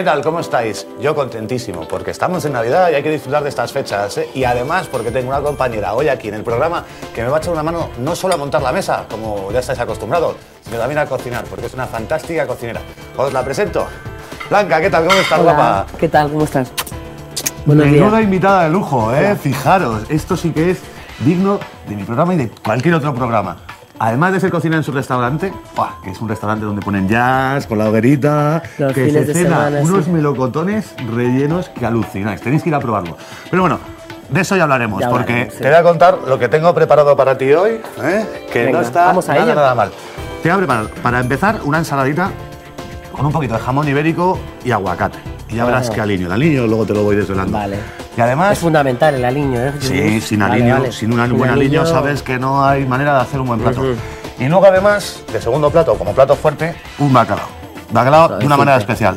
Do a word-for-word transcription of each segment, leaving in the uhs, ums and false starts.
tal? ¿Cómo estáis? Yo contentísimo, porque estamos en Navidad y hay que disfrutar de estas fechas, ¿eh? Y además porque tengo una compañera hoy aquí en el programa que me va a echar una mano no solo a montar la mesa, como ya estáis acostumbrados, sino también a cocinar, porque es una fantástica cocinera. Os la presento. Blanca, ¿qué tal? ¿Cómo estás, Hola, guapa? ¿qué tal? ¿Cómo estás? Buenos Menuda días. invitada de lujo, ¿eh? Hola. Fijaros, esto sí que es digno de mi programa y de cualquier otro programa. Además de ser cocinera en su restaurante, ¡buah!, que es un restaurante donde ponen jazz, con la hoguerita, Los que fines se de cena semana, unos sí. melocotones rellenos que alucináis. Tenéis que ir a probarlo. Pero bueno, de eso ya hablaremos, Ya porque hablaremos, sí. te voy a contar lo que tengo preparado para ti hoy, ¿eh? Que Venga, no está vamos a nada, ello. nada mal. Te voy a preparar, para empezar, una ensaladita con un poquito de jamón ibérico y aguacate. Y ya verás Ajá. que aliño. El aliño luego te lo voy desvelando. Vale. Y además... Es fundamental el aliño, ¿eh? Sí, sin Vale, aliño, vale. sin un Sin buen aliño, aliño- sabes que no hay manera de hacer un buen plato. Ujú. Y luego además, de segundo plato, como plato fuerte, un bacalao. Bacalao de una Suavecito. manera especial.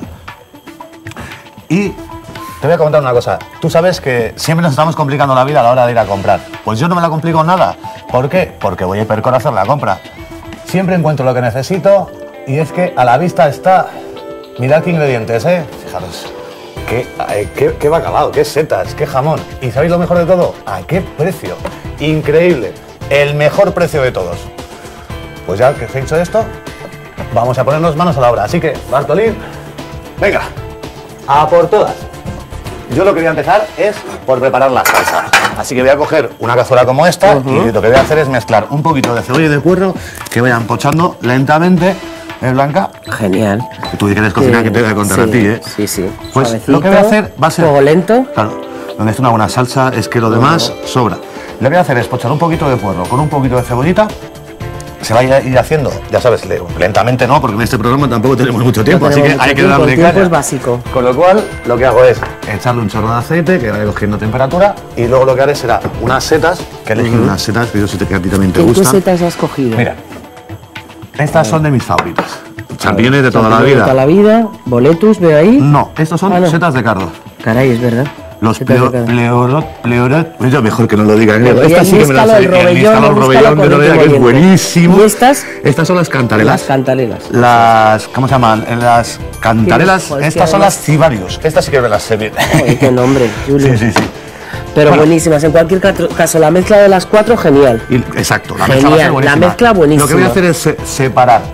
Y te voy a comentar una cosa. Tú sabes que siempre nos estamos complicando la vida a la hora de ir a comprar. Pues yo no me la complico nada. ¿Por qué? Porque voy a Hipercor a hacer la compra. Siempre encuentro lo que necesito y es que a la vista está... Mirad qué ingredientes, ¿eh? Fijaros. Qué, eh, qué, qué bacalao, qué setas, qué jamón. ¿Y sabéis lo mejor de todo? ¿A qué precio? Increíble. El mejor precio de todos. Pues ya que os he dicho esto, vamos a ponernos manos a la obra. Así que, Bartolín, venga, a por todas. Yo lo que voy a empezar es por preparar la salsa. Así que voy a coger una cazuela como esta Ujú. y lo que voy a hacer es mezclar un poquito de cebolla y de puerro que vayan pochando lentamente. ¿Eh, Blanca? Genial. Que tú quieres cocinar, Sí, que te voy a contar sí, a ti, ¿eh? Sí, sí. Pues Suavecito, lo que voy a hacer va a ser... Fuego lento. Claro, donde está una buena salsa es que lo demás sobra. Lo que voy a hacer es pochar un poquito de puerro con un poquito de cebollita. Se va a ir haciendo, ya sabes, le- lentamente no, porque en este programa tampoco tenemos mucho tiempo, No así que tenemos hay mucho que tiempo, darle el tiempo caña. es básico. Con lo cual, lo que hago es echarle un chorro de aceite, que vaya cogiendo temperatura, y luego lo que haré será unas setas, que elegí unas setas que yo sé que a ti también te ¿Qué gustan. setas has cogido? Mira, estas son de mis favoritas. Champiñones de toda la Champiñones de vida. toda la vida. Boletus, veo ahí. No, estos son Ah, no. setas de cardo. Caray, es verdad. Los Setas de pleo, cardo. pleurot, pleurot, pues yo mejor que no lo diga en griego. Oye, Estas sí que me las níscalo, sé. el rovellón, níscalo, el níscalo rovellón con de el Lorea, que es moliente. buenísimo. ¿Y estas? Estas son las cantalelas. Las cantalelas. Las, ¿cómo se llaman? Las cantarelas, Joder, estas que son además- las cibarios. Estas sí que me las sé bien. Joder, qué nombre, Julio. Sí, sí, sí. Pero Bueno. buenísimas. En cualquier catro- caso, la mezcla de las cuatro, genial. Y- exacto, la Genial, mezcla va a ser la buenísima. mezcla buenísima. Lo que voy a hacer es se- separar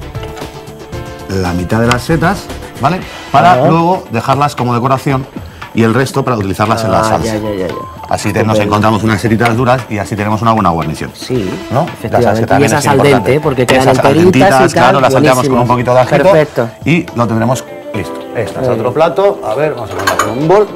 la mitad de las setas, ¿vale? Para Ajá. luego dejarlas como decoración y el resto para utilizarlas en la Ah, salsa. ya, ya, ya, ya. Así te- nos Estupendo. encontramos unas setitas duras y así tenemos una buena guarnición. Sí, ¿No? Ya sabes que efectivamente. Y también esas es al importante. dente, porque quedan Esas enteritas aldentitas, y tal. claro, las salteamos con buenísimo. un poquito de ajito. Perfecto. Y lo tendremos listo. Este es Muy otro bien. plato. A ver, vamos a ponerlo en un bol.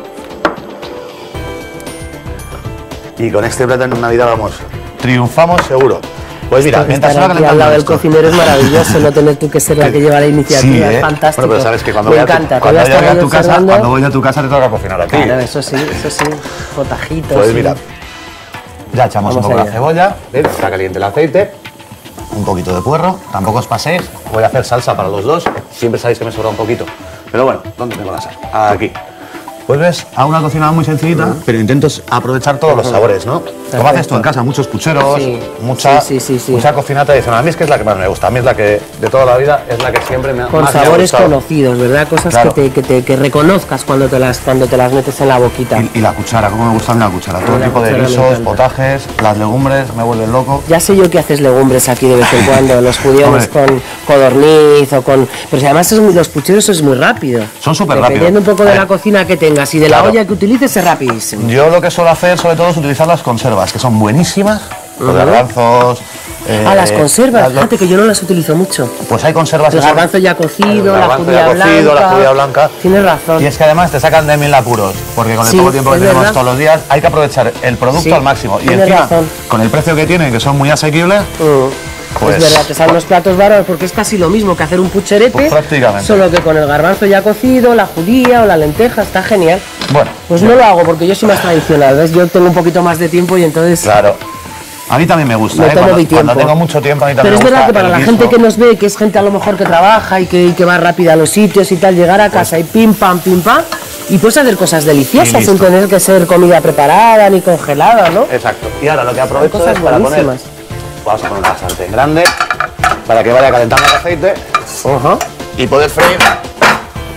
Y con este plato en Navidad vamos, triunfamos seguro. Pues mira, Esto que mientras se estar va aquí al lado del calentando cocinero es maravilloso, no tener tú que ser la que lleva la iniciativa, Sí, es ¿eh? fantástico. Bueno, pero sabes que cuando Me voy a tu- encanta, te cuando voy a estar llegue a ahí tu casa, observando. cuando voy a tu casa te toca cocinar a ti. Claro, eso sí, eso sí, potajitos. Pues sí. mira, ya echamos Vamos un poco allá. la cebolla, ¿ves? Está caliente el aceite, un poquito de puerro, tampoco os paséis, voy a hacer salsa para los dos, siempre sabéis que me sobra un poquito, pero bueno, ¿dónde tengo la sal? Aquí. Pues ves, a una cocina muy sencillita, pero intento aprovechar todos los sabores, ¿no? Como haces tú en casa, muchos pucheros, Sí. mucha, Sí, sí, sí, sí. mucha cocina tradicional. A mí es que es la que más me gusta, a mí es la que de toda la vida es la que siempre me, Con más me ha sabores gustado. conocidos, ¿verdad? Cosas Claro. que, te, que, te, que reconozcas cuando te, las, cuando te las metes en la boquita. Y, y la cuchara, como me gusta a mí la cuchara. Todo La tipo de cuchara me guisos, encanta. potajes, las legumbres, me vuelven loco. Ya sé yo que haces legumbres aquí de vez en cuando, los judiones Hombre. con codorniz o con... Pero si además es muy- los pucheros es muy rápido. Son súper Dependiendo rápidos. un poco de A la ver. cocina que tengas y de Claro. la olla que utilices es rapidísimo. Yo lo que suelo hacer sobre todo es utilizar las conservas, que son buenísimas. Los garbanzos... eh, Ah, las conservas, las- fíjate que yo no las utilizo mucho. Pues hay conservas El que son- garbanzo ya cocido, el la garbanzo judía ya cocido, blanca. la judía blanca. Tienes razón. Y es que además te sacan de mil apuros, porque con el Sí, poco tiempo que es tenemos verdad. todos los días hay que aprovechar el producto Sí, al máximo. Y tienes encima, razón. con el precio que tienen, que son muy asequibles, Mm. Pues- es verdad, te salen los platos bárbaros porque es casi lo mismo que hacer un pucherete, Pues prácticamente. solo que con el garbanzo ya cocido, la judía o la lenteja, está genial. bueno, Pues no lo hago porque yo soy más tradicional, ¿ves? Yo tengo un poquito más de tiempo y entonces... claro. A mí también me gusta, Me ¿eh? tomo cuando, mi tiempo. cuando tengo mucho tiempo a mí Pero también es me verdad gusta que para el la guiso. gente que nos ve, que es gente a lo mejor que trabaja y que, y que va rápida a los sitios y tal, llegar a casa y pim pam, pim pam, y puedes hacer cosas Y deliciosas listo. sin tener que ser comida preparada ni congelada, ¿no? Exacto. Y ahora lo que aprovecho cosas es para poner... buenísimas. Vamos a poner una sartén grande para que vaya calentando el aceite Ajá. y poder freír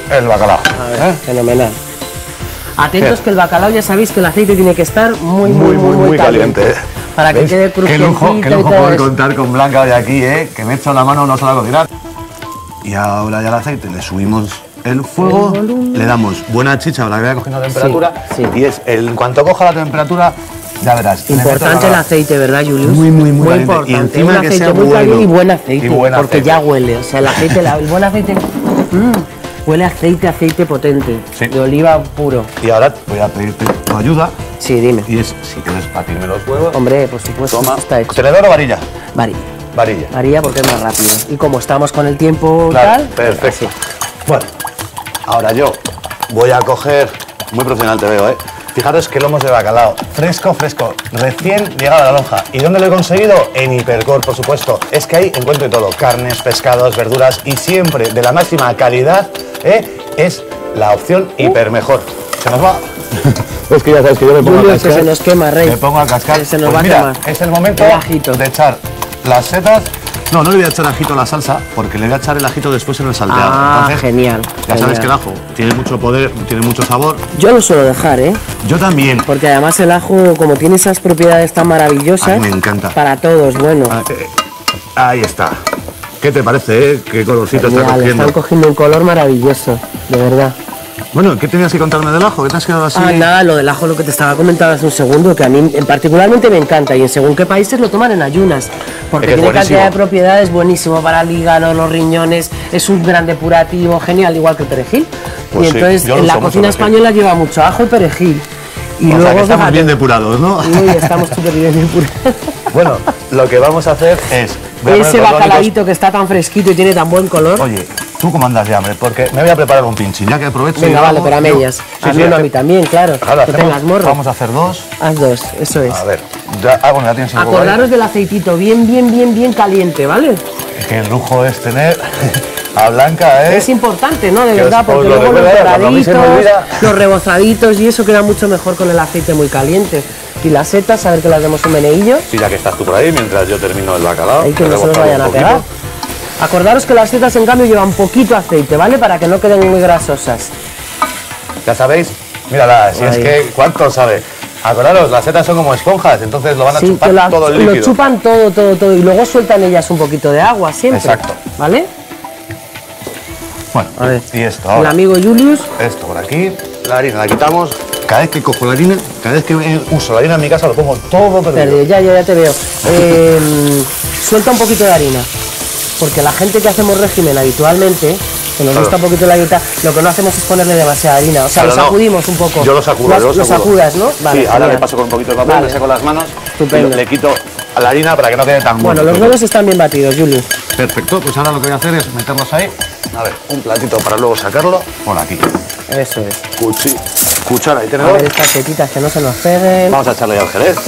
el bacalao. A ver, ¿eh? fenomenal. Atentos ¿Qué? que el bacalao ya sabéis que el aceite tiene que estar muy, muy, muy, muy, muy caliente. caliente. Para que ¿Veis? quede Qué crujientito lujo, qué y lujo todo poder eso. contar con Blanca hoy aquí, ¿eh? Que me echa la mano, no se la va a cocinar. Y ahora ya el aceite, le subimos el fuego, El volumen. le damos buena chicha para que vaya cogiendo temperatura. Sí, sí. Y es, el, en cuanto coja la temperatura, ya verás. le meto Importante el bacalao. aceite, ¿verdad, Julius? Muy, muy, muy caliente. importante. Y encima un que aceite sea muy caliente bueno. y buen aceite, Y buen porque aceite. ya huele. O sea, el aceite, la- el buen aceite, mm, huele a aceite, aceite potente, Sí. de oliva puro. Y ahora voy a pedirte tu ayuda. Sí, dime. Y es, si quieres batirme los huevos, Hombre, por supuesto, toma. está hecho. ¿Tenedor o varilla? Varilla. Varilla. Varilla porque es más rápido. Y como estamos con el tiempo Claro, tal, perfecto. así. Bueno, ahora yo voy a coger, muy profesional te veo, ¿eh? Fijaros que lomos de bacalao, fresco, fresco, recién llegado a la lonja. ¿Y dónde lo he conseguido? En Hipercor, por supuesto. Es que ahí encuentro de todo, carnes, pescados, verduras y siempre de la máxima calidad, ¿eh? Es la opción hiper mejor. ¿Se nos va? Es que ya sabes que yo me pongo Julio, a que cascar. se nos quema, Rey. Me pongo a cascar. Que se nos Pues va a mira, quemar. es el momento El ajito. de echar las setas. No, no le voy a echar ajito a la salsa, porque le voy a echar el ajito después en el salteado. Ah, Entonces, genial, Ya sabes genial. que el ajo tiene mucho poder, tiene mucho sabor. Yo lo suelo dejar, ¿eh? Yo también. Porque además el ajo, como tiene esas propiedades tan maravillosas, A mí me encanta. para todos, bueno. Ah, eh, Ahí está. ¿Qué te parece, eh? ¿Qué colorcito está Genial, cogiendo? están cogiendo un color maravilloso, de verdad. Bueno, ¿qué tenías que contarme del ajo? ¿Qué te has quedado así? Ah, nada, lo del ajo, lo que te estaba comentando hace un segundo, que a mí en particularmente me encanta y en según qué países lo toman en ayunas, porque Es que es tiene cantidad de buenísimo. propiedades, buenísimo para el hígado, los riñones, es un gran depurativo, genial, igual que el perejil. Pues y sí, entonces yo lo en la uso mucho cocina perejil. española lleva mucho ajo y perejil. Y O sea, luego que estamos fíjate, bien depurados, ¿no? uy, estamos súper bien depurados. Bueno, lo que vamos a hacer es... voy a poner Ese los bacalaíto que está tan fresquito y tiene tan buen color. Oye, ¿tú cómo andas de hambre? Porque me voy a preparar un pinchín, ya que aprovecho. Venga, y vale, hago- pero a yo- medias. Sí, a mí sí, uno, a hace- mí también, claro. Claro, que hacemos- tengas morro. Vamos a hacer dos. Haz dos, eso es. A ver, ya, ah, bueno, ya tienes el huevo ahí. Acordaros del aceitito bien, bien, bien, bien caliente, ¿vale? Qué lujo es tener a Blanca, ¿eh? Es importante, ¿no? De Que verdad, os- porque os lo luego los recuerda, cuando a mí se me doraditos, olvida. los rebozaditos y eso queda mucho mejor con el aceite muy caliente. Y las setas, a ver que las demos un meneillo. Sí, ya que estás tú por ahí, mientras yo termino el bacalao. Ahí que no se nos rebozarlo vayan un a poquito. pegar. Acordaros que las setas, en cambio, llevan poquito aceite, ¿vale? Para que no queden muy grasosas. Ya sabéis, mírala, si es Ahí. que, ¿cuánto sabe? Acordaros, las setas son como esponjas, entonces lo van a Sí, chupar que lo, todo el lo líquido. chupan todo, todo, todo. Y luego sueltan ellas un poquito de agua, siempre. Exacto. ¿Vale? Bueno, A ver. y esto El ahora. amigo Julius. Esto por aquí, la harina la quitamos. Cada vez que cojo la harina, cada vez que eh, uso la harina en mi casa, lo pongo todo perdido. Perdido, ya, ya, ya te veo. Eh, suelta un poquito de harina. Porque la gente que hacemos régimen habitualmente, que nos Claro. gusta un poquito la dieta, lo que no hacemos es ponerle demasiada harina. O sea, Claro, lo no. sacudimos un poco. Yo lo sacudo, Lo, yo lo lo sacudo. sacudas, ¿no? Vale, sí, ahora genial. le paso con un poquito de papel, Vale. le saco las manos Estupendo. y le quito a la harina para que no quede tan Bueno, los huevos están bien batidos, Julius. Perfecto, pues ahora lo que voy a hacer es meterlos ahí. A ver, un platito para luego sacarlo por aquí. Eso es. Cuchi, cuchara y A tenedor. ver estas setitas que no se nos peguen. Vamos a echarle ya el jerez.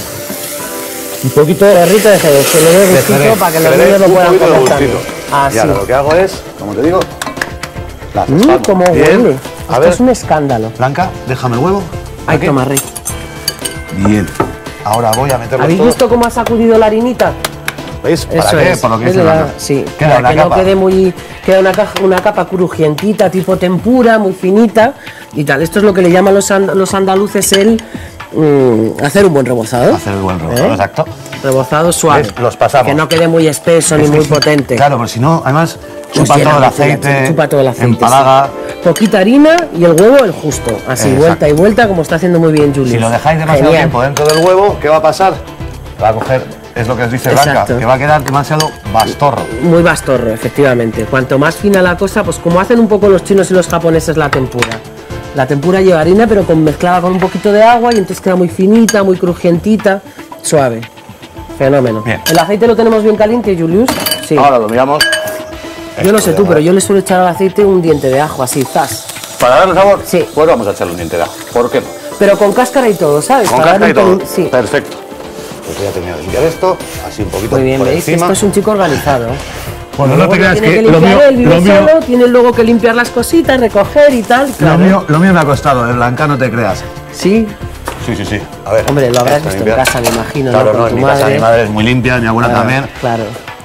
Un poquito de perrito de jerez, que le dé gustito Jerez, para que que los le dé niños lo un puedan poquito de comer también. gustito. Así. Y ahora lo que hago es, como te digo, las Mmm, espalmo cómo bien. huele. A Esto ver, es un escándalo. Blanca, déjame el huevo. Ay, Aquí. toma, Rey. Bien. Ahora voy a meterlo ¿Habéis todo. visto cómo ha sacudido la harinita? ¿Veis? ¿Para Eso qué? es. Por lo que Es dice la- Blanca. Sí, Queda para una que capa. no quede muy... Queda una, caja- una capa crujientita, tipo tempura, muy finita y tal. Esto es lo que le llaman los, and- los andaluces el... mm, hacer un buen rebozado. Hacer el buen rebozado, ¿Eh? exacto. Rebozado suave. ¿Ves? Los pasamos. Que no quede muy espeso ni Es que muy sí, potente. Claro, porque si no, además, Nos chupa llena todo el mucho la- aceite, chupa todo el aceite, empalaga. sí. Poquita harina y el huevo el justo. Así, Exacto. vuelta y vuelta, como está haciendo muy bien Julius. Si lo dejáis demasiado Genial. tiempo dentro del huevo, ¿qué va a pasar? Va a coger, es lo que os dice Blanca, Exacto. que va a quedar demasiado bastorro. Muy bastorro, efectivamente. Cuanto más fina la cosa, pues como hacen un poco los chinos y los japoneses la tempura. La tempura lleva harina, pero con, mezclada con un poquito de agua y entonces queda muy finita, muy crujientita, suave. Fenómeno. Bien. ¿El aceite lo tenemos bien caliente, Julius? Sí. Ahora lo miramos. Yo no Esto sé de tú, verdad. pero yo le suelo echar al aceite un diente de ajo, así, zas. ¿Para darle sabor? Sí. Pues vamos a echarle un diente de ajo. ¿Por qué no? Pero con cáscara y todo, ¿sabes? Con Para cáscara y darle un todo. pelín- Sí. Perfecto. Pues voy a terminar de limpiar esto, así un poquito Muy bien, por veis, encima. esto es un chico organizado. ¿eh? Bueno, no Luego te lo creas tiene que que lo limpiar mío, él, vive lo mío, solo, tiene luego que limpiar las cositas, recoger y tal. lo Claro. mío, lo mío me ha costado, eh, Blanca, no te creas. Sí, Sí, sí, sí. A ver. hombre, lo habrás esto visto en limpiar. casa, me imagino, Claro, ¿no? no, Con en tu mi casa madre. mi madre es muy limpia, mi abuela Claro, también. Claro.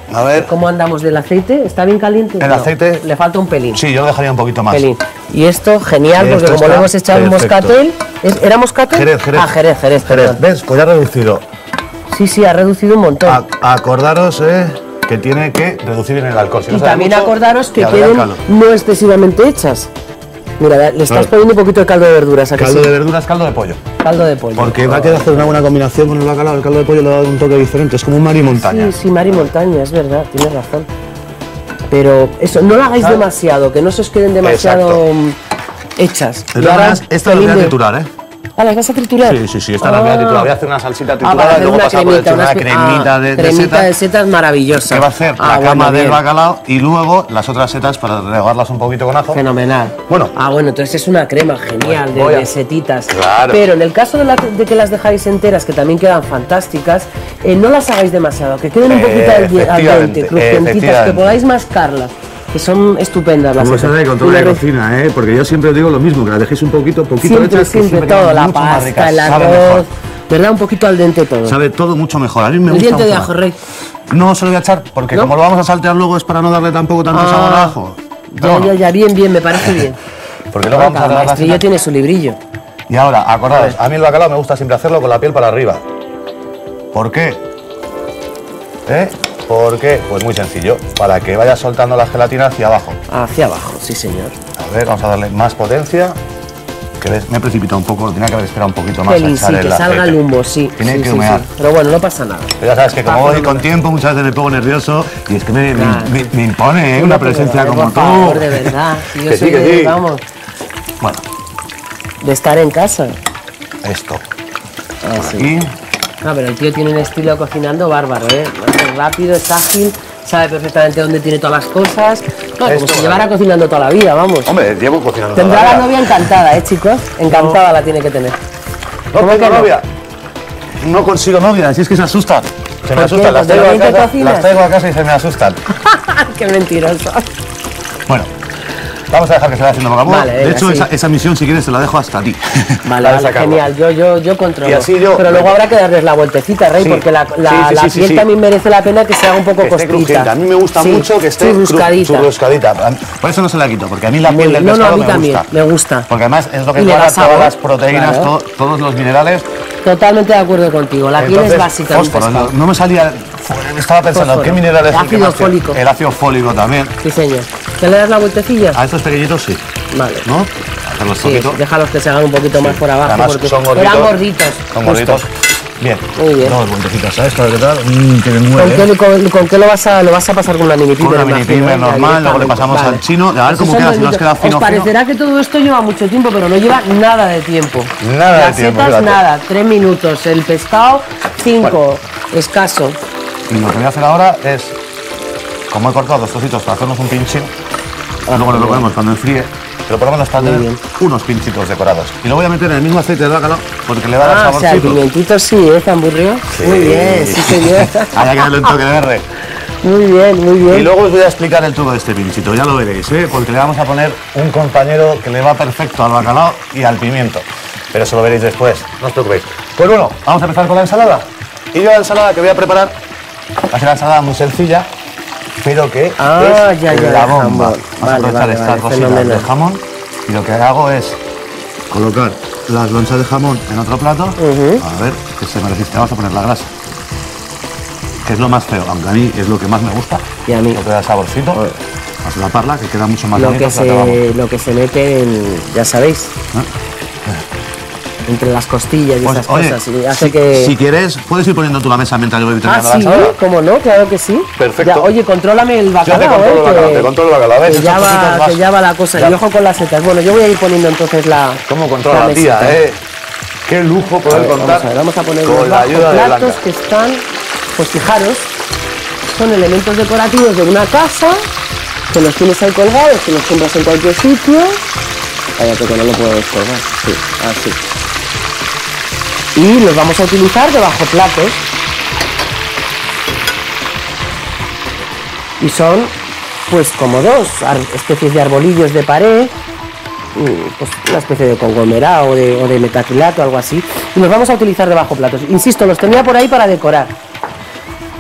A ver. ¿Cómo andamos del aceite? ¿Está bien caliente? El No, aceite. le falta un pelín. Sí, yo lo dejaría un poquito más. Pelín. Y esto, genial, Y porque esto como le está hemos echado el perfecto. moscatel. ¿es- ¿Era moscatel? Jerez, Jerez. Ah, Jerez, Jerez, Jerez, perdón. ¿ves? Pues ya ha reducido. Sí, sí, ha reducido un montón. A- acordaros eh, que tiene que reducir en el alcohol. Si no y sabe también mucho, acordaros que le agrega queden caldo. no excesivamente hechas. Mira, le estás Claro. poniendo un poquito de caldo de verduras, ¿a que Caldo sí? de verduras, caldo de pollo. Caldo de pollo. Porque va a quedar hacer una buena combinación con el bacalao. El caldo de pollo le da un toque diferente. Es como un mar y montaña. Sí, sí, mar y montaña, es verdad, tienes razón. Pero eso, no lo hagáis ¿Sabes? demasiado, que no se os queden demasiado Exacto. mm, hechas. De Y todas ahora maneras, esta la voy pelín a de- triturar, ¿eh? Ah, ¿las vas a triturar? Sí, sí, sí, esta la voy a Ah. triturar. Voy a hacer una salsita Ah, triturada para y hacer luego una pasar por el cremita, una, una cremita ah, de, de cremita setas. de setas maravillosa. Que va a hacer Ah, la bueno, cama del bien. bacalao y luego las otras setas para regarlas un poquito con ajo. Fenomenal. Bueno. Ah, bueno, entonces es una crema genial de, Voy a- de setitas. Claro. Pero en el caso de, la- de que las dejáis enteras, que también quedan fantásticas, eh, no las hagáis demasiado, que queden un Eh, poquito al, al efectivamente, dente, crujientitas, que efectivamente. podáis mascarlas, que son estupendas las Como se setas. ve con Y toda la le- cocina, ¿eh? Porque yo siempre os digo lo mismo, que las dejéis un poquito, poquito Siempre, hechas, que siempre, siempre todo, quedan la mucho más pasta, ricas, el sabe arroz, mejor. ¿verdad? Un poquito al dente todo. Sabe todo mucho mejor. A mí me El gusta diente de mucho ajo, más. rey. No se lo voy a echar porque ¿No? como lo vamos a saltear luego es para no darle tampoco tanto Ah, sabor a ajo. Pero Ya, bueno, ya, ya, bien, bien, me parece bien. porque luego vamos a Cada regar la maestrillo seta. tiene su librillo. Y ahora, acordaos, a mí el bacalao me gusta siempre hacerlo con la piel para arriba. ¿Por qué? ¿Eh? ¿Por qué? Pues muy sencillo, para que vaya soltando la gelatina hacia abajo. Hacia abajo, sí señor. A ver, vamos a darle más potencia. Que ves, me he precipitado un poco, tenía que haber esperado un poquito más a Pelín, echar sí, el que salga aceite. el humo, sí. Tiene sí, que sí, humear. sí. Pero bueno, no pasa nada. Pero ya sabes que como Ah, voy fenomenal. con tiempo, muchas veces me pongo nervioso y es que me, me- Claro. me- me impone ¿eh? una presencia Por como favor, tú. de verdad. Si yo Que soy sí, que de, sí. vamos, Bueno, de estar en casa. esto. Ah, sí. Aquí. Ah, pero el tío tiene un estilo cocinando bárbaro, ¿eh? Es rápido, es ágil, sabe perfectamente dónde tiene todas las cosas. No, como Esto, si vale. llevara cocinando toda la vida, vamos. Hombre, llevo cocinando Tendrá toda la la vida. novia encantada, ¿eh, chicos? Encantada la tiene que tener. No ¿Cómo tengo que no? novia. No consigo novia, si es que se asustan. Se me qué? asustan, las ¿Porque traigo, lo a bien que casa, cocinas? las traigo a casa y se me asustan. ¡Qué mentiroso! Bueno, vamos a dejar que se vaya haciendo poco a poco. Vale, De venga, hecho, sí. esa, esa misión, si quieres, te la dejo hasta ti. Vale, Para vale, sacarlo. genial. Yo, yo, yo controlo. Y así yo- Pero luego habrá que darles la vueltecita, Rey, Sí. porque la, la, Sí, sí, la sí, sí, piel sí. también merece la pena que se haga un poco Que esté costita. crujiente. A mí me gusta Sí, mucho que esté cru- churruscadita. churruscadita. Por eso no se la quito, porque a mí la Muy piel del bien. No, no, a pescado mí me también, gusta. me gusta. Porque además es lo que Y le da guarda sabor, todas las proteínas, claro. to- todos los minerales. Totalmente de acuerdo contigo. La piel es Entonces, básica. de un fósforo, pescado. no, no me salía. Estaba pensando, Fósforo. ¿qué mineral es el que Ácido más tiene? fólico. El ácido fólico también. Sí, señor. ¿Te le das la vueltecilla? A estos pequeñitos sí, Vale. ¿no? Hacerlos Sí, poquito. déjalos que se hagan un poquito más por abajo. Además, porque son gorditos. eran gorditos. Son justo. gorditos. Bien. Muy bien. Dos vueltecitas, ¿sabes? Claro, ¿qué tal? Mmm, que me ¿Con mueve. qué, con, con qué lo, vas a, lo vas a pasar con una mini Con pimer? una mini imagino, pimer ¿eh? normal, luego le Directamente. pasamos al chino, a ver Esos cómo son queda, si nos bonitos. queda fino, Os parecerá que todo esto lleva mucho tiempo, pero no lleva nada de tiempo. Nada de Las tiempo, setas, fíjate. nada, tres minutos. El pescado, cinco, escaso. Y lo que voy a hacer ahora es, como he cortado dos trocitos para hacernos un pinchín, luego nos lo ponemos cuando enfríe, pero por lo menos para Muy tener bien. unos pinchitos decorados. Y lo voy a meter en el mismo aceite de bacalao porque le va a dar Ah, o sea, el saborcito. pimientito sí, ¿eh, Zamburrio? Muy bien, sí señor. Hay que darle un toque verde. Muy bien, muy bien. Y luego os voy a explicar el truco de este pinchito, ya lo veréis, ¿eh? Porque le vamos a poner un compañero que le va perfecto al bacalao y al pimiento. Pero eso lo veréis después, no os preocupéis. Pues bueno, vamos a empezar con la ensalada. Y yo la ensalada que voy a preparar va a ser una ensalada muy sencilla, pero que Ah, es ya, ya, la de bomba. jamón. Vamos a Vale, aprovechar vale, estas vale, rositas fenomenal. de jamón y lo que hago es colocar las lonchas de jamón en otro plato. Ujú. A ver, que se me resiste. Vamos a poner la grasa, que es lo más feo, aunque a mí es lo que más me gusta. Y a mí. Lo que da saborcito. Vamos a taparla, que queda mucho más Lo bonito. que, si la tapamos. se, lo que se mete en, ya sabéis, entre las costillas y Pues, esas oye, cosas. Y hace si, que... si quieres, puedes ir poniendo tú la mesa mientras yo voy Ah, terminando sí, la ensalada. ¿cómo no? Claro que sí. Perfecto. Ya, oye, contrólame el Yo bacalao, te controlo ¿eh? el bacalao, que- te controlo el bacalao. ¿Ves? Que Estos ya, trocitos va, más- que ya va la cosa. Ya. Y ojo con las setas. Bueno, yo voy a ir poniendo entonces la... ¿Cómo controla la mesita. tía, eh? Qué lujo A poder ver, contar vamos a ver, vamos a poner con los la ayuda de platos Blanca. que están, pues fijaros, son elementos decorativos de una casa, que los tienes ahí colgados, que los compras en cualquier sitio. Cállate que no lo puedo descolgar, sí, así. Y los vamos a utilizar debajo platos. Y son, pues como dos ar- especies de arbolillos de pared, mm, pues una especie de conglomerado o de, o de metacrilato, algo así, y los vamos a utilizar debajo platos. Insisto, los tenía por ahí para decorar.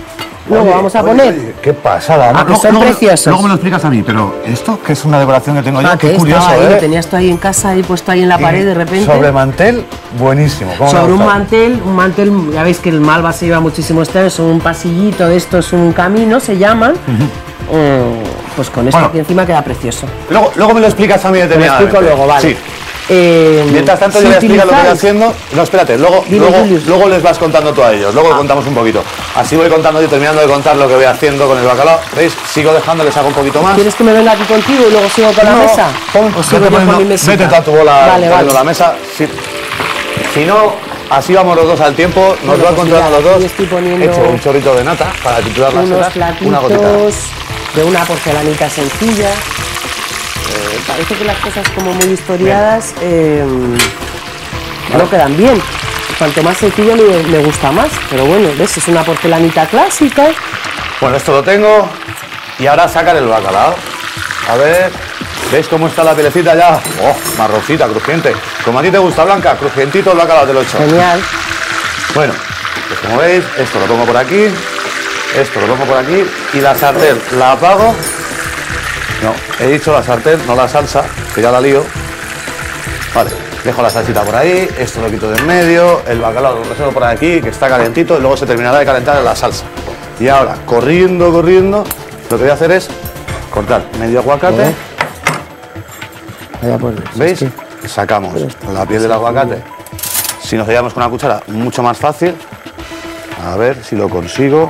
luego Oye, vamos a oye, poner. oye, qué pasada. Ah, que son luego, preciosos. Luego me lo explicas a mí, pero esto que es una decoración que tengo yo, Ah, qué que curioso, estaba ahí, ¿eh? lo tenías tú ahí en casa, ahí puesto ahí en la pared Y de repente. Sobre mantel, buenísimo. ¿Cómo me Sobre un gusta? mantel, un mantel, ya veis que el Malva se lleva muchísimo este año, son un pasillito de estos, un camino, se llaman. Mm, pues con esto Bueno. aquí encima queda precioso. Luego, luego me lo explicas a mí Te lo determinadamente. explico luego, vale. Sí. Eh, Mientras tanto, si yo voy a explicar lo que voy utilizáis- haciendo. No, espérate, luego, Dime, luego, Julius. luego les vas contando tú a ellos. Luego Ah. contamos un poquito. Así voy contando yo, terminando de contar lo que voy haciendo con el bacalao. ¿Veis? Sigo dejando, les hago un poquito más. ¿Quieres que me venga aquí contigo y luego sigo con la No, mesa? pon- ¿O vete sigo yo poniendo- con mi mesita? Vete tú a tu bola Vale, poniendo vale. la mesa. Si, si no, así vamos los dos al tiempo. Nos Bueno, van pues controlando mira, los aquí dos. estoy poniendo He hecho un chorrito de nata para titular las Unos setas. Una gotita. platitos de una porcelanita sencilla. Eh, parece que las cosas como muy historiadas eh, no quedan bien. Cuanto más sencillo me, me gusta más. Pero bueno, ves, es una porcelanita clásica. Bueno, esto lo tengo. Y ahora sacar el bacalao. A ver, ¿veis cómo está la pielecita ya? Oh, marroncita, crujiente. Como a ti te gusta, Blanca, crujientito el bacalao te lo he hecho. Genial. Bueno, pues como veis, esto lo pongo por aquí, esto lo pongo por aquí y la sartén la apago. No, he dicho la sartén, no la salsa, que ya la lío. Vale, dejo la salsita por ahí, esto lo quito de en medio, el bacalao lo reservo por aquí, que está calentito, y luego se terminará de calentar la salsa. Y ahora, corriendo, corriendo, lo que voy a hacer es cortar medio aguacate. Joder. Vaya por Dios, ¿Veis? es que- Sacamos la piel del aguacate. Si nos llevamos con una cuchara, mucho más fácil. A ver si lo consigo.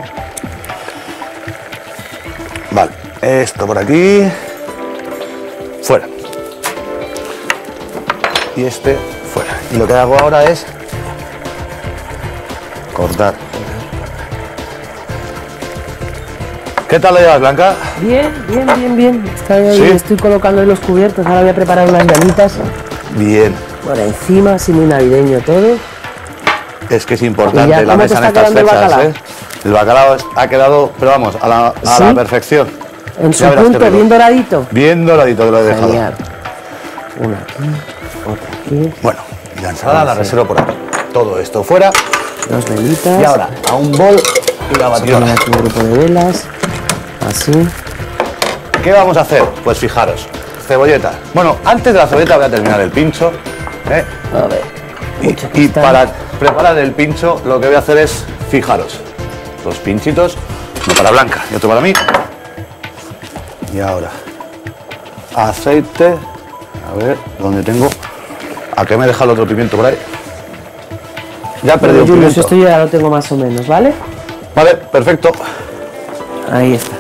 Vale, esto por aquí. Fuera. Y este fuera. Y lo que hago ahora es cortar. ¿Qué tal lo llevas, Blanca? Bien, bien, bien, bien. Está ahí, ¿Sí? Estoy colocando ahí los cubiertos. Ahora voy a preparar unas ganitas. Bien. Por encima, así muy navideño todo. Es que es ¿Y importante ya la cómo te mesa en está estas quedando el fechas, bacalao? ¿eh? El bacalao es- ha quedado, pero vamos, a la, a ¿Sí? la perfección. En su Ya verás qué punto, rico. bien doradito. Bien doradito que lo he dejado. Genial. Una aquí, otra aquí. Bueno, y la ensalada la reservo por aquí. Todo esto fuera. Dos velitas. Y ahora a un bol y la Vamos a poner batidora. aquí un grupo de velas. Así. ¿Qué vamos a hacer? Pues fijaros, cebolleta. Bueno, antes de la cebolleta voy a terminar el pincho. ¿eh? A ver. Y, Mucho y cristal. para preparar el pincho lo que voy a hacer es, fijaros, dos pinchitos, uno para Blanca y otro para mí. Y ahora, aceite. A ver, ¿dónde tengo? ¿A qué me deja el otro pimiento por ahí? Ya he perdido Bueno, un Julius, pimiento. esto yo ya lo tengo más o menos, ¿vale? Vale, perfecto. Ahí está.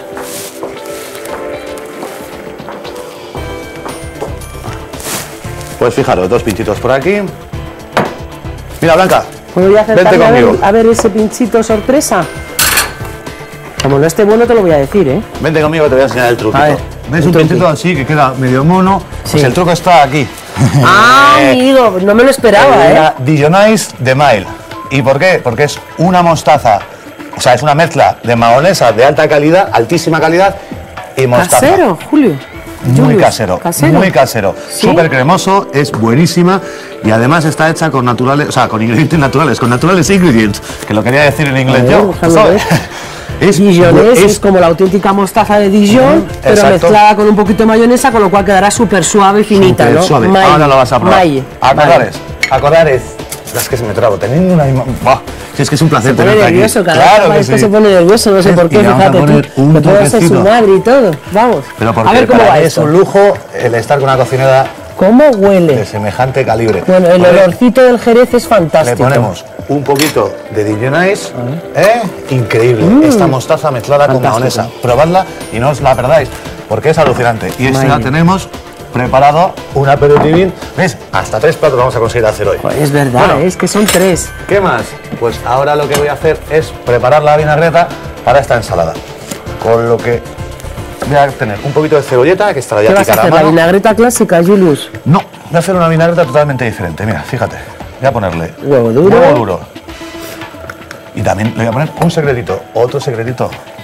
Pues fijaros, dos pinchitos por aquí. Mira, Blanca, ¿Puedo ya vente acercarme a ver, conmigo. a ver ese pinchito sorpresa? Como no esté bueno, te lo voy a decir, ¿eh? Vente conmigo que te voy a enseñar el truquito. A ver, ¿Ves un un truqui. pinchito así que queda medio mono? Sí. Pues el truco está aquí. Ah, Eh, amigo, no me lo esperaba, ¿eh? La Dijonais de Mail. ¿Y por qué? Porque es una mostaza, o sea, es una mezcla de mahonesa de alta calidad, altísima calidad y mostaza. Casero, Julio. Muy Julius, casero, casero. muy casero. ¿Sí? Súper cremoso, es buenísima y además está hecha con naturales, o sea, con ingredientes naturales, con naturales ingredients, que lo quería decir en inglés A ver, yo. déjame ¿sabes? ver. Es, Dijonés es, es como la auténtica mostaza de Dijon, Ujú, pero exacto. mezclada con un poquito de mayonesa, con lo cual quedará súper suave y finita, súper ¿no? suave. Maille. Ahora lo vas a probar. Maille. Acordares, acordares. Es que se me trabo, teniendo una imagen. Si es que es un placer Se pone tenerte aquí. nervioso, cada Claro vez que que sí. se pone nervioso, no sé por qué, Y le vamos a fíjate poner tú. un Me puede ser su toquecito. madre y todo, vamos. Pero porque a ver cómo para va mí es esto. un lujo el estar con una cocinera ¿Cómo de huele? semejante calibre. Bueno, el Vale, olorcito del jerez es le fantástico. ponemos un poquito de Dijonais, ¿eh? Increíble. Esta mostaza mezclada con Mm. Fantástico. mahonesa. Probadla y no os la perdáis, porque es alucinante. Y esto ya Madre. tenemos preparado un aperitivín. ¿Ves? Hasta tres platos vamos a conseguir hacer hoy. Pues es verdad, Bueno. es que son tres. ¿Qué más? Pues ahora lo que voy a hacer es preparar la vinagreta para esta ensalada. Con lo que voy a tener un poquito de cebolleta, que estará ¿Qué ya vas a picada a hacer? ¿La mano. vinagreta clásica, Julius? No, voy a hacer una vinagreta totalmente diferente. Mira, fíjate. Voy a ponerle Huevo duro. huevo duro. Y también le voy a poner un secretito, otro secretito.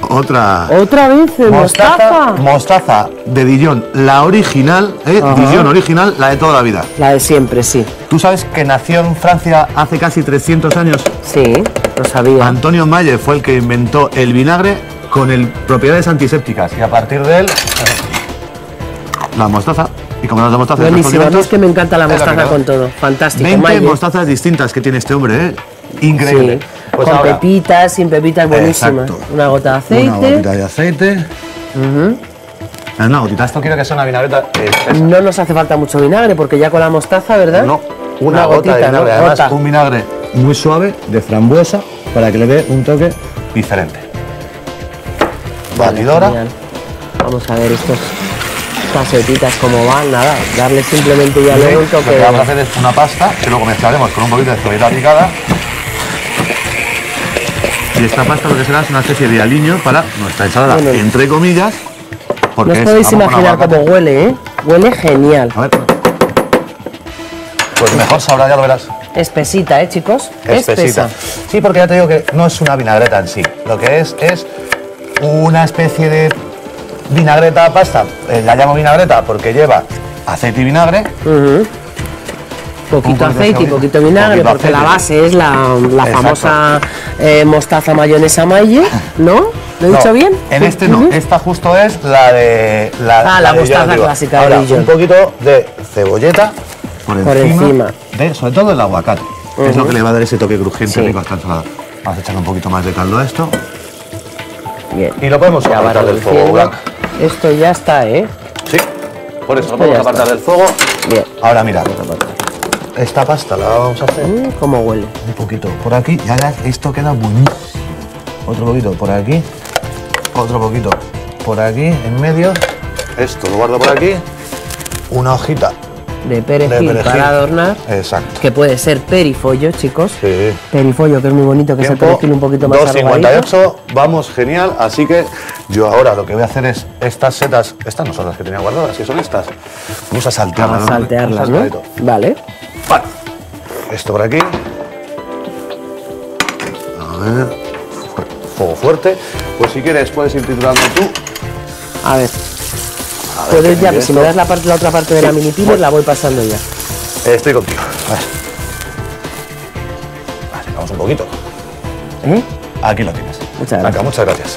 Otra. Otra vez de mostaza. Mostaza de Dijon, la original, ¿eh? Dijon original, la de toda la vida. La de siempre, sí. ¿Tú sabes que nació en Francia hace casi trescientos años? Sí, lo sabía. Antonio Malle fue el que inventó el vinagre con el, propiedades antisépticas y a partir de él, la mostaza. Y como las de mostaza... Buenísimo, a mí es que me encanta la mostaza con todo. Fantástico. veinte Malle. mostazas distintas que tiene este hombre, ¿eh? Increíble. Sí. Pues con ahora, pepitas, sin pepitas, buenísima. exacto. Una gota de aceite. Una gotita de aceite. Uh-huh. Una gotita. Esto quiero que sea una vinagreta espesa. No nos hace falta mucho vinagre porque ya con la mostaza, ¿verdad? No, una, una gota gotita, de vinagre. ¿no? Además, Gota. un vinagre muy suave de frambuesa para que le dé un toque diferente. Batidora. Genial. Vamos a ver estos casetitas como van, nada, darle simplemente ya luego un toque. Lo que vamos a hacer es una pasta que luego mezclaremos con un poquito de cebollita picada. Y esta pasta lo que será es una especie de aliño para nuestra ensalada, bueno, entre comillas. No os podéis imaginar cómo huele, ¿eh? Huele genial. A ver. Pues mejor sabrá, ya lo verás. Espesita, ¿eh, chicos? Espesita. Espesa. Sí, porque ya te digo que no es una vinagreta en sí. Lo que es es una especie de vinagreta pasta. Eh, la llamo vinagreta porque lleva aceite y vinagre. Uh-huh. Poquito aceite y poquito vinagre, poquito porque aceite. la base es la, la famosa eh, mostaza mayonesa Maille, ¿no? ¿Lo he No, dicho bien? En este no, Uh-huh. esta justo es la de la, Ah, la de mostaza Dijon, digo. clásica de Ahora, Dijon. un poquito de cebolleta por encima, Por encima. de, sobre todo el aguacate, que es lo Uh-huh. que le va a dar ese toque crujiente Sí. rico a esta ensalada. Vamos a echarle un poquito más de caldo a esto Bien. y lo podemos Ya va apartar del fuego, reduciendo. Blanca. Esto ya está, ¿eh? Sí, por eso lo Esto podemos ya apartar está. del fuego. Bien. Ahora mira, esta pasta la vamos a hacer Mm, ¿Cómo huele? un poquito por aquí y ahora esto queda buenísimo. Otro poquito por aquí, otro poquito por aquí, en medio. Esto lo guardo por aquí. Una hojita De de perejil, perejil. para adornar, Exacto. que puede ser perifollo, chicos. Sí. Perifollo, que es muy bonito, que es el Tiempo perejil un poquito más dos cincuenta y arrugadito. ocho, vamos genial. Así que yo ahora lo que voy a hacer es estas setas, estas no son las que tenía guardadas, si son estas. Vamos a saltearlas. Vamos a ¿no? saltearlas, Un ¿no? salteadito. Vale. Vale. Esto por aquí. A ver. Fuego fuerte. Pues si quieres puedes ir triturando tú. A ver. A ver, Puedes que ya, mire que si me esto. das la, parte, la otra parte de la mini pimer, la voy pasando ya. Estoy contigo. A ver. Vale, vamos un poquito. ¿Eh? Aquí lo tienes. Muchas Blanca, gracias. muchas gracias.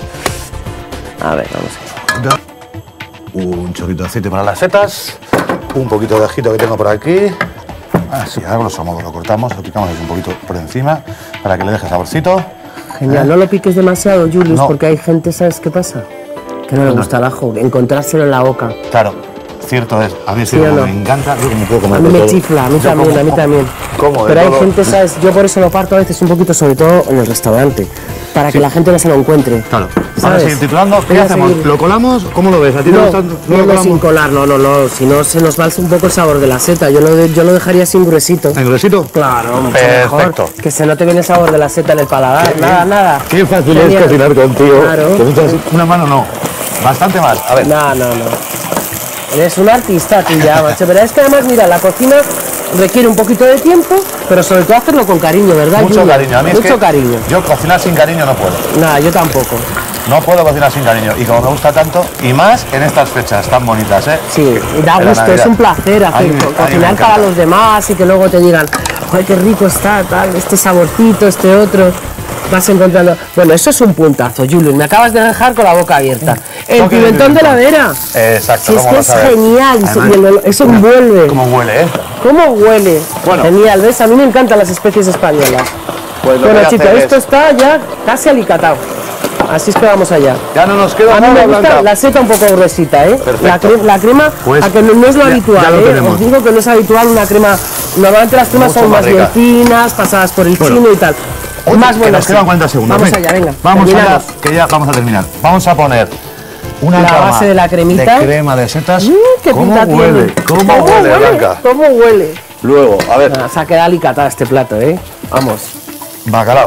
A ver, vamos a ver. Un chorrito de aceite para las setas. Un poquito de ajito que tengo por aquí. Así, a grosso modo lo cortamos, lo picamos así un poquito por encima para que le deje saborcito. Genial, no lo piques demasiado, Julius, No. porque hay gente, ¿sabes qué pasa? Que no le gusta el ajo, encontrárselo en la boca. Claro, cierto es. A mí sí, ¿Sí o como no? me encanta, yo como puedo comer A mí de me todo. chifla, a mí Yo también, como- a mí también. como de Pero hay todo. gente, ¿sabes? Yo por eso lo parto a veces un poquito, sobre todo en el restaurante, para que la gente no se lo encuentre. Claro. Vamos a ¿Sabes? seguir titulando. ¿Qué Voy a hacemos? seguir. ¿Lo colamos? ¿Cómo lo ves? ¿A ti te No, gusta? no, lo no, sin colamos? colar, no, no, no, si no se nos va un poco el sabor de la seta, yo lo, de- yo lo dejaría sin gruesito. ¿En gruesito? Claro, mucho Perfecto. mejor. Que se note bien el sabor de la seta en el paladar, nada, nada. Qué fácil Genial. es cocinar contigo. Claro. Con muchas- una mano no. Bastante más. A ver. No, no, no. Eres un artista tú ya, macho. Pero es que además, mira, la cocina requiere un poquito de tiempo, pero sobre todo hacerlo con cariño, ¿verdad? Mucho Julia? cariño. A mí es Mucho que cariño. yo cocinar sin cariño no puedo. Nada, yo tampoco. No puedo cocinar sin cariño. Y como me gusta tanto, y más en estas fechas tan bonitas, ¿eh? Sí, y da En la gusto, es Navidad. un placer A hacer, mí me- a mí me cocinar para encanta. los demás y que luego te digan, ¡ay, qué rico está, tal, este saborcito, este otro! Vas encontrando. Bueno, eso es un puntazo, Julius. Me acabas de dejar con la boca abierta. El Toque de pimentón de la pimentón. vera. Exacto. Si es ¿cómo que lo es sabes? genial, y se- Además, y el olor- eso envuelve. ¿Cómo huele, eh? ¿Cómo huele? Bueno. Genial, ¿ves? A mí me encantan las especies españolas. Pues lo que Bueno, voy a chicos, hacer esto es- está ya casi alicatado. Así es que vamos allá. Ya no nos queda A mí nada, me gusta Blanca. la seta un poco gruesita, ¿eh? Perfecto. La, cre- la crema, Pues, a que no, no es lo ya- habitual, ya lo ¿eh? tenemos. Os digo que no es habitual una crema. Normalmente las cremas Mucho son más más bien rica. finas, pasadas por el Bueno. chino y tal. Oye, más que buenas. nos quedan cuarenta segundos. Vamos Venga, allá, venga. Vamos allá, terminamos. que ya vamos a terminar. Vamos a poner una La cama base de la cremita. de crema de setas. Mm, ¿Qué ¿Cómo pinta huele? tiene? ¿Cómo, huele, Blanca? ¿Cómo huele? Luego, a ver, Ah, se ha quedado alicatado este plato, ¿eh? Vamos. bacalao.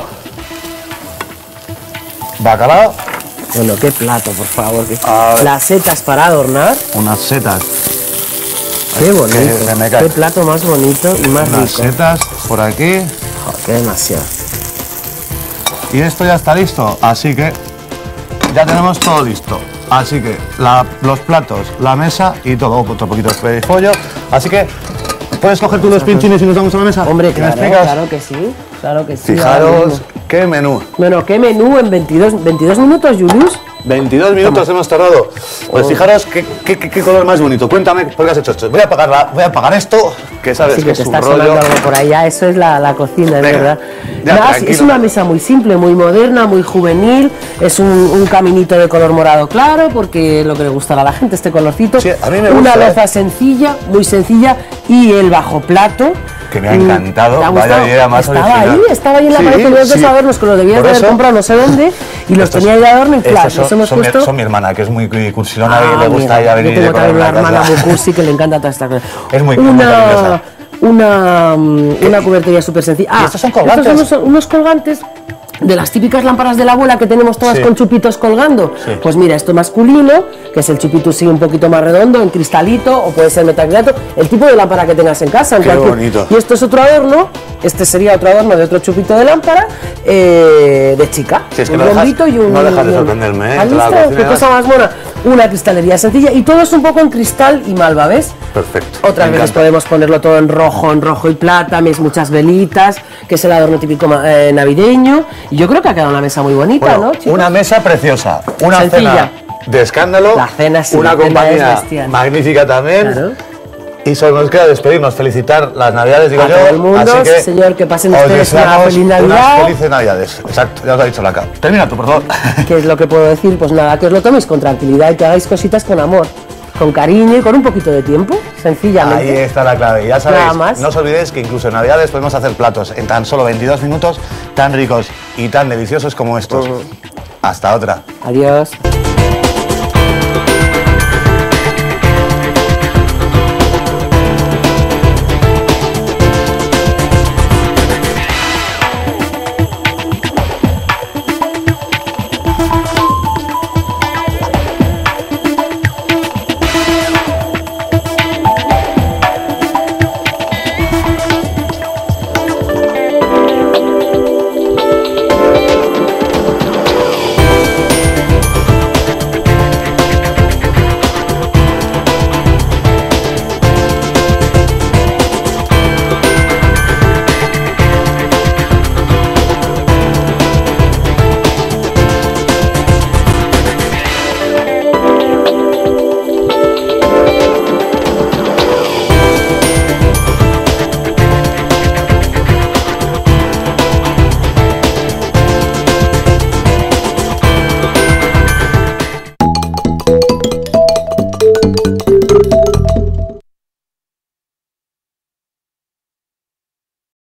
Bacalao, Bueno, qué plato, por favor. qué- A ver. Las setas para adornar. unas setas. Qué bonito. se me cae. Qué plato más bonito y más Unas rico. setas por aquí. Joder, qué demasiado. Y esto ya está listo, así que ya tenemos todo listo. Así que la, los platos, la mesa y todo, otro poquito de spray de pollo. Así que, ¿puedes coger tú los pinchines y nos vamos a la mesa? Hombre, claro, claro que sí, claro que sí. Fijaros qué menú. Bueno, qué menú en veintidós, veintidós minutos, Julius. veintidós minutos Toma. hemos tardado. Pues oh. fijaros qué, qué, qué, qué color más bonito. Cuéntame, ¿por qué has hecho esto? Voy a apagar, la, voy a apagar esto, que sabes sí, que, que es un rollo. Algo por allá, eso es la, la cocina, es Venga, verdad. Ya, Nada, es una mesa muy simple, muy moderna, muy juvenil. Es un, un caminito de color morado claro, porque es lo que le gustará a la gente, este colorcito. Sí, a mí me gusta, una loza eh. sencilla, muy sencilla, y el bajo plato. Que me ha encantado, vaya idea más estaba original. Ahí, estaba ahí en la sí, pared, tenías sí. que sabernos que lo debías de haber comprado no sé dónde, y los tenía ahí de adorno y flash. Son, hemos son, puesto... mi, son mi hermana, que es muy cursilona ah, y le gusta ya venir. Yo tengo también una hermana muy cursi que le encanta toda esta cosa. Es muy Una, una, una cubertería súper sencilla. Ah, estos son colgantes. Estos son unos, unos colgantes de las típicas lámparas de la abuela que tenemos todas sí. con chupitos colgando. Sí. Pues mira, esto masculino, que es el chupito sí un poquito más redondo, en cristalito, o puede ser metacrilato, el tipo de lámpara que tengas en casa. En Qué cualquier... bonito. Y esto es otro adorno, este sería otro adorno de otro chupito de lámpara, eh, de chica. Si es que un no bombito dejas, y un... No dejas de sorprenderme, ¿eh? Listo, qué cosa más buena. Una cristalería sencilla y todo es un poco en cristal y malva, ¿ves? Perfecto. Otras veces podemos ponerlo todo en rojo, en rojo y plata, muchas velitas, que es el adorno típico eh, navideño. Y yo creo que ha quedado una mesa muy bonita, bueno, ¿no, chicos? Una mesa preciosa, una sencilla. Cena de escándalo, la cena sí, una la compañía magnífica también. Claro. Y solo nos queda despedirnos, felicitar las Navidades, digo a yo. Todo el mundo, así que señor, que pasen ustedes una feliz Navidad. Unas felices Navidades, exacto, ya os ha dicho la cara. Termina tú, por favor. ¿Qué es lo que puedo decir? Pues nada, que os lo toméis con tranquilidad y que hagáis cositas con amor, con cariño y con un poquito de tiempo, sencillamente. Ahí está la clave. Y ya sabéis, no os olvidéis que incluso en Navidades podemos hacer platos en tan solo veintidós minutos tan ricos y tan deliciosos como estos. Uh-huh. Hasta otra. Adiós.